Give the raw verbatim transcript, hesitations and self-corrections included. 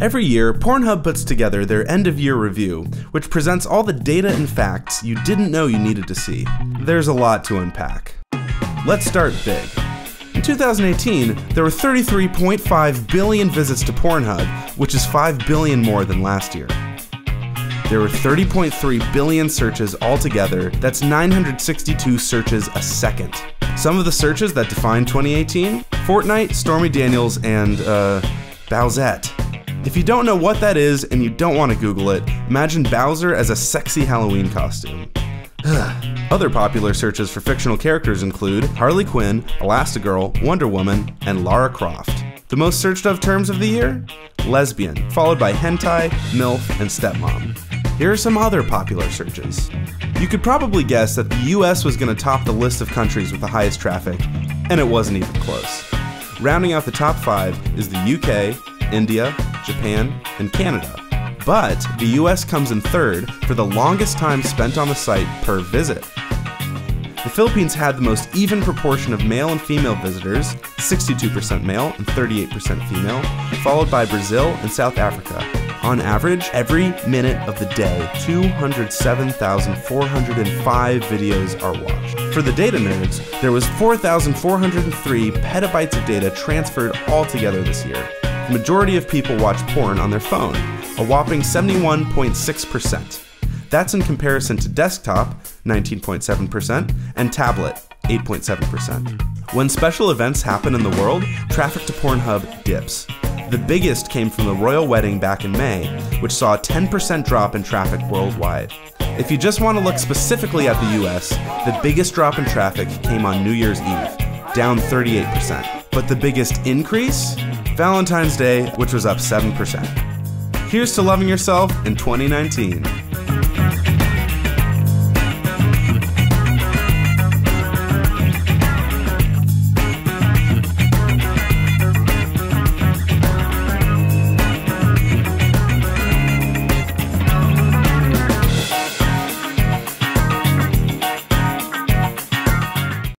Every year, Pornhub puts together their end-of-year review, which presents all the data and facts you didn't know you needed to see. There's a lot to unpack. Let's start big. In two thousand eighteen, there were thirty-three point five billion visits to Pornhub, which is five billion more than last year. There were thirty point three billion searches altogether, that's nine hundred sixty-two searches a second. Some of the searches that defined twenty eighteen? Fortnite, Stormy Daniels, and, uh, Bowsette. If you don't know what that is and you don't want to Google it, imagine Bowser as a sexy Halloween costume. Other popular searches for fictional characters include Harley Quinn, Elastigirl, Wonder Woman, and Lara Croft. The most searched of terms of the year? Lesbian, followed by hentai, MILF, and stepmom. Here are some other popular searches. You could probably guess that the U S was going to top the list of countries with the highest traffic, and it wasn't even close. Rounding out the top five is the U K, India, Japan, and Canada. But the U S comes in third for the longest time spent on the site per visit. The Philippines had the most even proportion of male and female visitors, sixty-two percent male and thirty-eight percent female, followed by Brazil and South Africa. On average, every minute of the day, two hundred seven thousand four hundred five videos are watched. For the data nerds, there was four thousand four hundred three petabytes of data transferred altogether this year. The majority of people watch porn on their phone, a whopping seventy-one point six percent. That's in comparison to desktop, nineteen point seven percent, and tablet, eight point seven percent. When special events happen in the world, traffic to Pornhub dips. The biggest came from the royal wedding back in May, which saw a ten percent drop in traffic worldwide. If you just want to look specifically at the U S, the biggest drop in traffic came on New Year's Eve, down thirty-eight percent. But the biggest increase? Valentine's Day, which was up seven percent. Here's to loving yourself in twenty nineteen.